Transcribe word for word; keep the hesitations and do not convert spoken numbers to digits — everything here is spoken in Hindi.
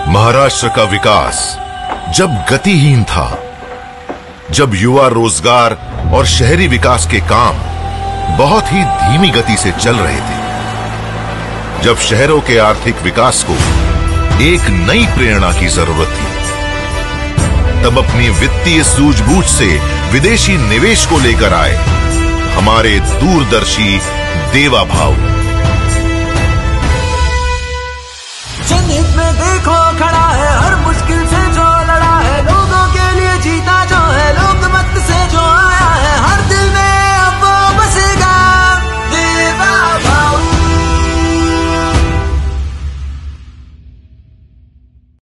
महाराष्ट्र का विकास जब गतिहीन था, जब युवा रोजगार और शहरी विकास के काम बहुत ही धीमी गति से चल रहे थे, जब शहरों के आर्थिक विकास को एक नई प्रेरणा की जरूरत थी, तब अपनी वित्तीय सूझबूझ से विदेशी निवेश को लेकर आए हमारे दूरदर्शी देवा भाऊ। जनहित में